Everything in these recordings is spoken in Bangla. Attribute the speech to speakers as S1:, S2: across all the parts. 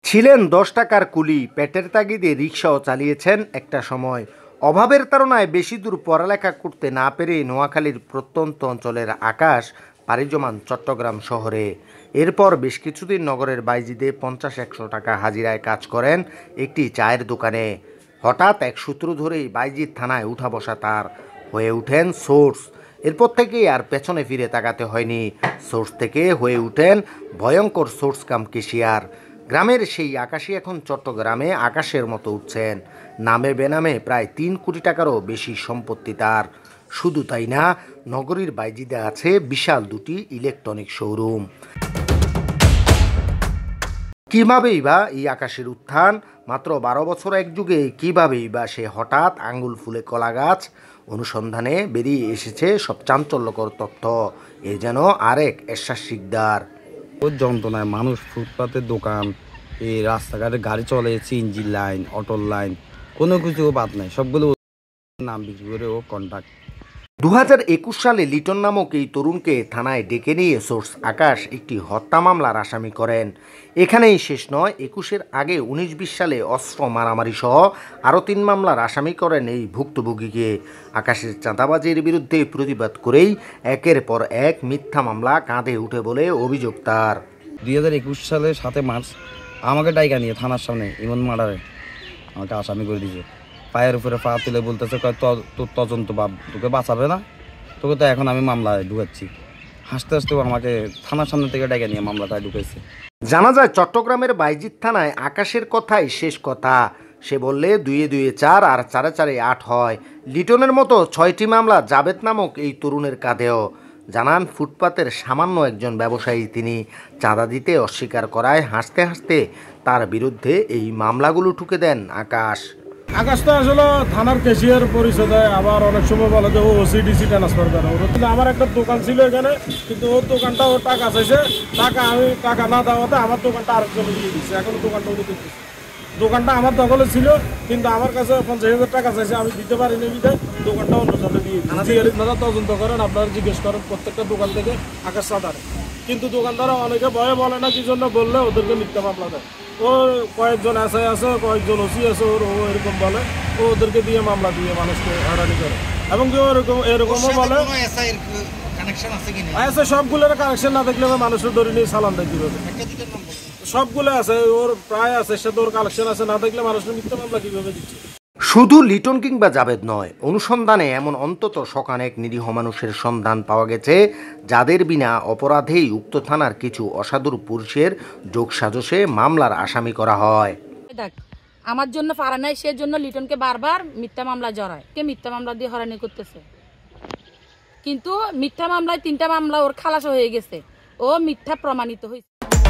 S1: ছিলেন ১০ টাকার কুলি, পেটের তাগিদে রিকশাও চালিয়েছেন একটা সময়। অভাবের তাড়নায় বেশি দূর পড়ালেখা করতে না পেরে নোয়াখালীর প্রত্যন্ত অঞ্চলের আকাশ পাড়ি জমান চট্টগ্রাম শহরে। এরপর বেশ কিছুদিন নগরের বাইজিদে ৫০-১০০ টাকা হাজিরায় কাজ করেন একটি চায়ের দোকানে। হঠাৎ এক সূত্র ধরেই বাইজিদ থানায় উঠা বসা তার, হয়ে উঠেন সোর্স। এরপর থেকেই আর পেছনে ফিরে তাকাতে হয়নি। সোর্স থেকে হয়ে উঠেন ভয়ঙ্কর সোর্স কাম কেশিয়ার। গ্রামের সেই আকাশই এখন চট্টগ্রামে আকাশের মতো উঠছেন। নামে বেনামে প্রায় ৩ কোটি টাকারও বেশি সম্পত্তি তার। শুধু তাই না, নগরীর বাইজিদে আছে বিশাল দুটি ইলেকট্রনিক শোরুম। কীভাবেই বা এই আকাশের উত্থান? মাত্র ১২ বছর এক যুগে কীভাবেই বা সে হঠাৎ আঙ্গুল ফুলে কলা গাছ? অনুসন্ধানে বেরিয়ে এসেছে সব চাঞ্চল্যকর তথ্য। এ যেন আরেক এরশাদ শিকদার।
S2: যন্ত্রণায় মানুষ, ফুটপাতের দোকান, এই রাস্তাঘাটে গাড়ি চলে, সিএনজি লাইন, অটোর লাইন, কোনো কিছু বাদ নাই, সবগুলো নাম বিক্রি করে ও কন্ট্রাক্ট।
S1: ২০২১ সালে লিটন নামক এই তরুণকে থানায় ডেকে নিয়ে সোর্স আকাশ একটি হত্যা মামলার আসামি করেন। এখানেই শেষ নয়, ২১-এর আগে ১৯-২০ সালে অস্ত্র মারামারি সহ আরও ৩ মামলার আসামি করেন এই ভুক্তভোগীকে। আকাশের চাঁদাবাজির বিরুদ্ধে প্রতিবাদ করেই একের পর এক মিথ্যা মামলা কাঁধে উঠে বলে অভিযোগ তার।
S2: ২০২১ সালে ৭ মার্চ আমাকে ডাইকা নিয়ে থানার সামনে ইমন মার্ডারে আমাকে আসামি করে দিয়েছে। পায়ের উপরে পা তুলে বলতেছে, তোর তদন্ত বাপ তোকে বাঁচাবে না, তোকে তো এখন আমি মামলায় ঢুকাচ্ছি। হাসতে হাসতেও আমাকে থানার সামনে থেকে ডাইকা নিয়ে মামলাটা ঢুকাইছে।
S1: জানা যায় চট্টগ্রামের বাইজিদ থানায় আকাশের কথাই শেষ কথা। সে বললে ২-এ ৪ আর ৪-এ ৮ হয়। লিটনের মতো ৬টি মামলা জাবেদ নামক এই তরুণের কাঁধেও। জানান, ফুটপাতের সামান্য একজন ব্যবসায়ী তিনি। চাঁদা দিতে অস্বীকার করায় হাসতে হাসতে তার বিরুদ্ধে এই মামলাগুলো ঠুকে দেন আকাশ।
S3: আকাশ তো আসলে থানার ক্যাশিয়ার পরিচয় দেয়, আবার অনেক সময় বলে যে ও ওসিডিসি ট্রান্সফার করে। ওর কিন্তু আমার একটা দোকান ছিল এখানে, কিন্তু ওর দোকানটা ওর টাকা চাইছে, আমি টাকা না দেওয়াতে আমার দোকানটা আরেকজনে দিয়ে দিচ্ছে। এখন দোকানটা উনি দিচ্ছে। দোকানটা আমার দখলে ছিল, কিন্তু আমার কাছে ৫০,০০০ টাকা চাইছে, আমি দিতে পারিনি বিধায় দোকানটা অন্যজনে দিয়ে দিচ্ছি। আপনারা তদন্ত করেন, আপনারা জিজ্ঞেস করেন প্রত্যেকটা দোকান থেকে আকাশ চাঁদারে। কিন্তু দোকানদারা অনেকে ভয়ে বলে না, কি জন্য বললে ওদেরকে মিথ্যা মামলা দেয়। ও কয়েকজন এসআই আছে, কয়েকজন ওসি আছে, ও এরকম বলে, ও ওদেরকে দিয়ে মামলা দিয়ে মানুষকে হয়রানি করে। এবং কি এরকমও বলে আছে, সবগুলোর কানেকশন না দেখলে মানুষের ধরে নিয়ে চালান দেয় কীভাবে? সবগুলো আছে, ওর প্রায় আছে, সে তোর কালেকশন আছে, না দেখলে মানুষের মিথ্যা মামলা কীভাবে দিচ্ছে?
S1: শুধু লিটন কিংবা জাবেদ নয়, অনুসন্ধানে এমন অন্তত শখানেক নিরীহ মানুষের সন্ধান পাওয়া গেছে যাদের বিনা অপরাধেই উক্ত থানার কিছু অসাধুর পুরুষের যোগসাজশে মামলার আসামি করা হয়।
S4: আমার জন্য পারা নাই, সেজন্য লিটনকে বারবার মিথ্যা মামলা জড়ায়, কে মিথ্যা মামলা দিয়ে হয়রানি করতেছে। কিন্তু মিথ্যা মামলায় ৩টা মামলা ওর খালাস হয়ে গেছে, ও মিথ্যা প্রমাণিত হয়েছে।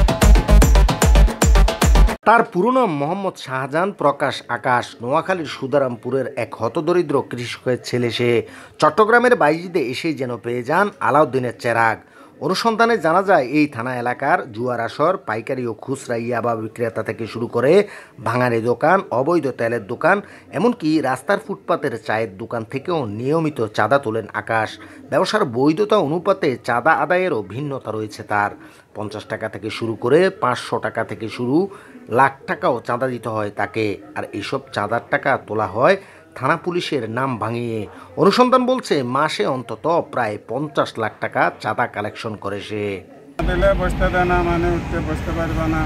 S1: তার পুরো নাম মোহাম্মদ শাহজাহান প্রকাশ আকাশ। নোয়াখালীর সুদারামপুরের এক হতদরিদ্র কৃষকের ছেলে সে। চট্টগ্রামের বাইজিদে এসেই যেন পেয়ে যান আলাউদ্দিনের চেরাগ। অনুসন্ধানে জানা যায়, এই থানা এলাকার জুয়ার আসর, পাইকারি ও খুচরা ইয়াবা বিক্রেতা থেকে শুরু করে ভাঙারি দোকান, অবৈধ তেলের দোকান, এমনকি রাস্তার ফুটপাতের চায়ের দোকান থেকেও নিয়মিত চাঁদা তোলেন আকাশ। ব্যবসার বৈধতা অনুপাতে চাঁদা আদায়েরও ভিন্নতা রয়েছে তার। ৫০ টাকা থেকে শুরু করে ৫০০ টাকা থেকে শুরু, লাখ টাকাও চাঁদা দিতে হয় তাকে। আর এইসব চাঁদার টাকা তোলা হয় থানা পুলিশের নাম ভাঙিয়ে। অনুসন্ধান বলছে মাসে অন্তত প্রায় ৫০ লাখ টাকা চাঁদা কালেকশন করে সে।
S3: বসতে দেয় না, মানে উঠতে বসতে পারবে না।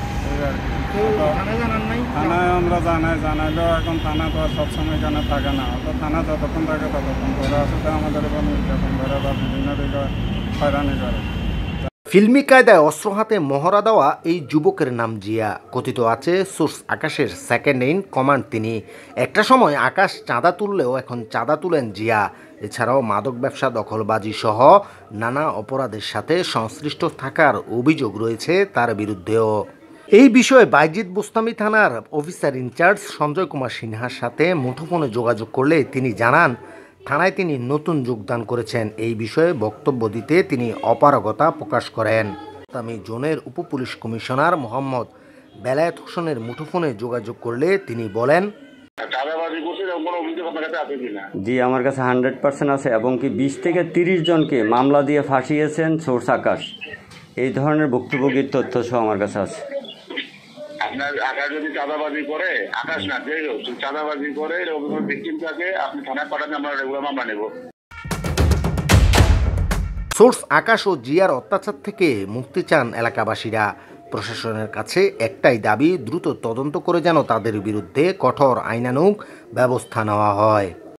S3: থানায় আমরা জানাইলেও এখন থানা তো সবসময় এখানে থাকে না। তো থানা যতক্ষণ থাকে ততক্ষণ ধরে আসলে আমাদের উপর নির্যাতন করে বা বিভিন্ন দিকে হয়রানি করে।
S1: ফিল্মি কায়দায় অস্ত্র হাতে মহড়া দেওয়া এই যুবকের নাম জিয়া। কথিত আছে সোর্স আকাশের সেকেন্ড ইন কমান্ড তিনি। একটা সময় আকাশ চাঁদা তুললেও এখন চাঁদা তুলেন জিয়া। এছাড়াও মাদক ব্যবসা, দখলবাজি সহ নানা অপরাধের সাথে সংশ্লিষ্ট থাকার অভিযোগ রয়েছে তার বিরুদ্ধেও। এই বিষয়ে বাইজিদ বোস্তামি থানার অফিসার ইনচার্জ সঞ্জয় কুমার সিনহার সাথে মুঠোফোনে যোগাযোগ করলে তিনি জানান, থানায় তিনি নতুন যোগদান করেছেন। এই বিষয়ে বক্তব্য দিতে তিনি অপারগতা প্রকাশ করেন। আমি জোনের উপপুলিশ কমিশনার মোহাম্মদ বেলায়েত হোসেনের মুঠোফোনে যোগাযোগ করলে তিনি বলেন,
S5: জি, আমার কাছে 100% আছে, এবং কি 20 থেকে 30 জনকে মামলা দিয়ে ফাঁসিয়েছেন সোর্স আকাশ। এই ধরনের ভুক্তভোগীর তথ্য সহ আমার কাছে আছে।
S6: আপনার আকাশ যদি চাঁদাবাজি করে, আকাশ না যে হোক চাঁদাবাজি করে এরকম ভিকটিমটাকে আপনি থানায় পাঠালে আমরা রেগুলার মামলা নেব।
S1: সোর্স আকাশ ও জিয়ার অত্যাচার থেকে মুক্তি চান এলাকাবাসীরা। প্রশাসনের কাছে একটাই দাবি, দ্রুত তদন্ত করে যেন তাদের বিরুদ্ধে কঠোর আইনানুগ ব্যবস্থা নেওয়া হয়।